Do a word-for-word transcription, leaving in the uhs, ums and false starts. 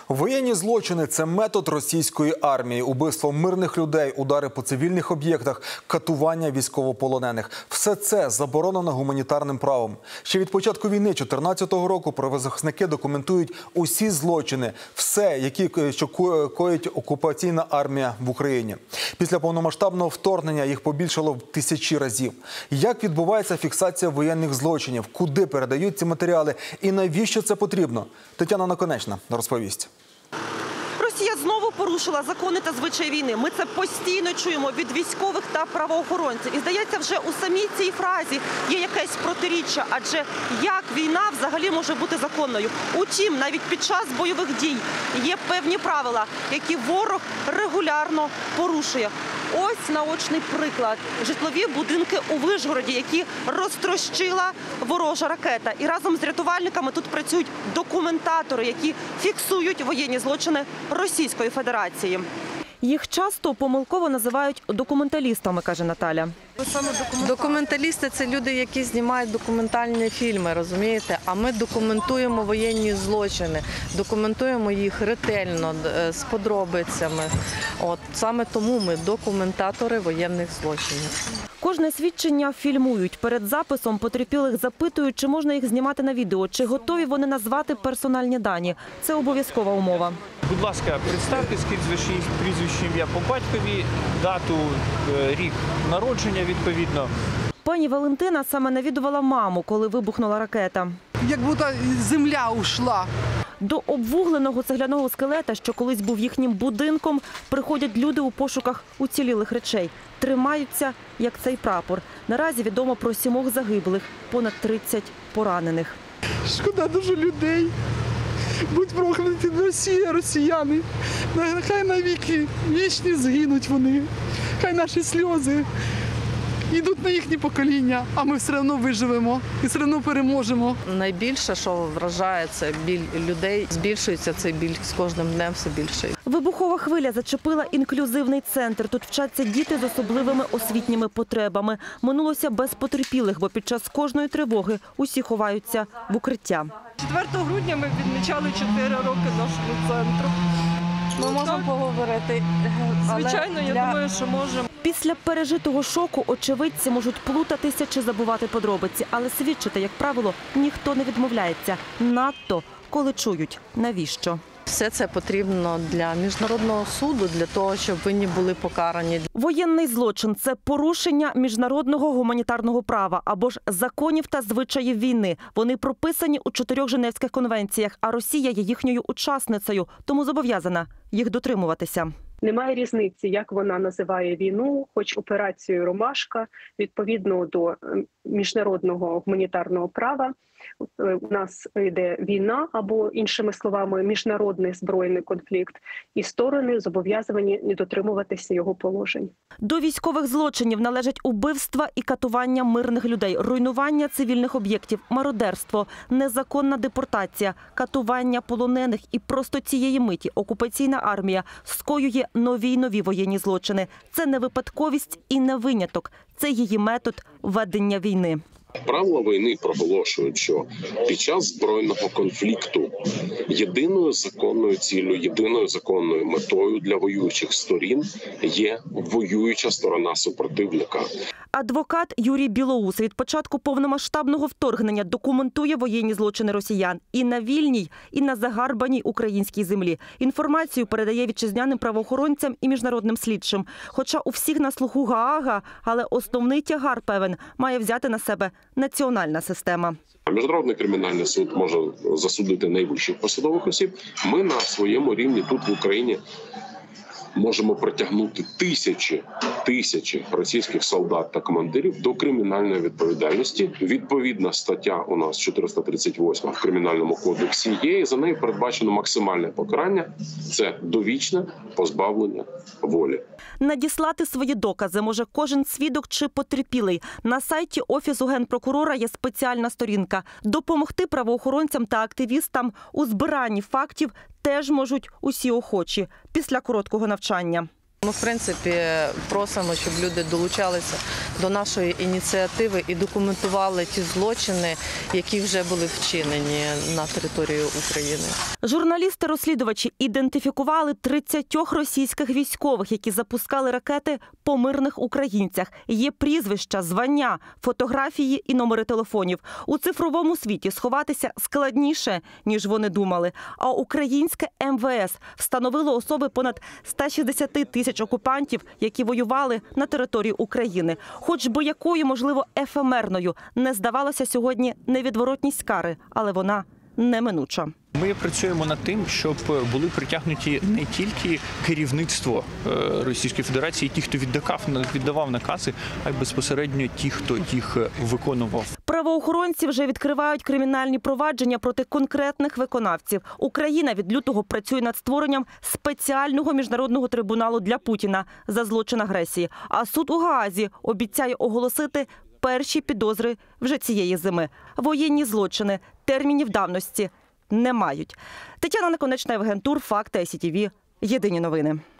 Воєнні злочини – це метод російської армії. Убивство мирних людей, удари по цивільних об'єктах, катування військовополонених. Все це заборонено гуманітарним правом. Ще від початку війни дві тисячі чотирнадцятого року правозахисники документують усі злочини. Все, які що коїть окупаційна армія в Україні. Після повномасштабного вторгнення їх побільшало в тисячі разів. Як відбувається фіксація воєнних злочинів? Куди передають ці матеріали? І навіщо це потрібно? Тетяна Наконечна розповість. Росія знову порушила закони та звичаї війни. Ми це постійно чуємо від військових та правоохоронців. І, здається, вже у самій цій фразі є якесь протиріччя. Адже як війна взагалі може бути законною? Утім, навіть під час бойових дій є певні правила, які ворог регулярно порушує. Ось наочний приклад. Житлові будинки у Вишгороді, які розтрощила ворожа ракета. І разом з рятувальниками тут працюють документатори, які фіксують воєнні злочини Російської Федерації. Їх часто помилково називають документалістами, каже Наталя. Документалісти – це люди, які знімають документальні фільми, розумієте? А ми документуємо воєнні злочини, документуємо їх ретельно, з подробицями. От саме тому ми документатори воєнних злочинів. Кожне свідчення фільмують. Перед записом потерпілих запитують, чи можна їх знімати на відео, чи готові вони назвати персональні дані. Це обов'язкова умова. Будь ласка, представтесь, прізвище, ім'я по батькові, дату, рік народження відповідно. Пані Валентина саме навідувала маму, коли вибухнула ракета. Як будто земля ушла. До обвугленого цегляного скелета, що колись був їхнім будинком, приходять люди у пошуках уцілілих речей. Тримаються, як цей прапор. Наразі відомо про сімох загиблих, понад тридцять поранених. Шкода дуже людей. Будь прокляті Росія, росіяни. Хай навіки вічні згинуть вони. Хай наші сльози йдуть на їхні покоління, а ми все одно виживемо і все одно переможемо. Найбільше, що вражає, це біль людей. Збільшується цей біль з кожним днем все більше. Вибухова хвиля зачепила інклюзивний центр. Тут вчаться діти з особливими освітніми потребами. Минулося без потерпілих, бо під час кожної тривоги усі ховаються в укриття. четвертого грудня ми відмічали чотири роки нашому центру. Ми можемо поговорити. Звичайно, я для... думаю, що можемо. Після пережитого шоку очевидці можуть плутатися чи забувати подробиці. Але свідчити, як правило, ніхто не відмовляється. Надто, коли чують, навіщо. Все це потрібно для міжнародного суду, для того, щоб винні були покарані. Воєнний злочин – це порушення міжнародного гуманітарного права або ж законів та звичаїв війни. Вони прописані у чотирьох Женевських конвенціях, а Росія є їхньою учасницею, тому зобов'язана їх дотримуватися. Немає різниці, як вона називає війну, хоч операцію «Ромашка», відповідно до міжнародного гуманітарного права. У нас йде війна, або, іншими словами, міжнародний збройний конфлікт, і сторони зобов'язані не дотримуватися його положень. До військових злочинів належать убивства і катування мирних людей, руйнування цивільних об'єктів, мародерство, незаконна депортація, катування полонених. І просто цієї миті окупаційна армія скоює нові й нові воєнні злочини. Це не випадковість і не виняток. Це її метод ведення війни. Правила війни проголошують, що під час збройного конфлікту єдиною законною ціллю, єдиною законною метою для воюючих сторін є воююча сторона супротивника. Адвокат Юрій Білоус від початку повномасштабного вторгнення документує воєнні злочини росіян і на вільній, і на загарбаній українській землі. Інформацію передає вітчизняним правоохоронцям і міжнародним слідчим. Хоча у всіх на слуху Гаага, але основний тягар, певен, має взяти на себе національна система. Міжнародний кримінальний суд може засудити найвищих посадових осіб. Ми на своєму рівні тут в Україні можемо притягнути тисячі, тисячі російських солдат та командирів до кримінальної відповідальності. Відповідна стаття у нас чотириста тридцять восьма в Кримінальному кодексі є, і за нею передбачено максимальне покарання – це довічне позбавлення волі. Надіслати свої докази може кожен свідок чи потерпілий. На сайті Офісу Генпрокурора є спеціальна сторінка. Допомогти правоохоронцям та активістам у збиранні фактів теж можуть усі охочі після короткого навчання. Ми, в принципі, просимо, щоб люди долучалися до нашої ініціативи і документували ті злочини, які вже були вчинені на території України. Журналісти-розслідувачі ідентифікували тридцять російських військових, які запускали ракети по мирних українцях. Є прізвища, звання, фотографії і номери телефонів. У цифровому світі сховатися складніше, ніж вони думали. А українське ем ве ес встановило особи понад ста шістдесяти тисяч окупантів, які воювали на території України. Хоч би якою, можливо, ефемерною не здавалося сьогодні невідворотність кари, але вона неминуча. Ми працюємо над тим, щоб були притягнуті не тільки керівництво Російської Федерації, ті, хто віддавав, віддавав накази, а й безпосередньо ті, хто їх виконував. Правоохоронці вже відкривають кримінальні провадження проти конкретних виконавців. Україна від лютого працює над створенням спеціального міжнародного трибуналу для Путіна за злочин агресії. А суд у Гаазі обіцяє оголосити перші підозри вже цієї зими. Воєнні злочини термінів давності не мають. Тетяна Наконечна, Євген Тур, Факти, ай сі ті ві. Єдині новини.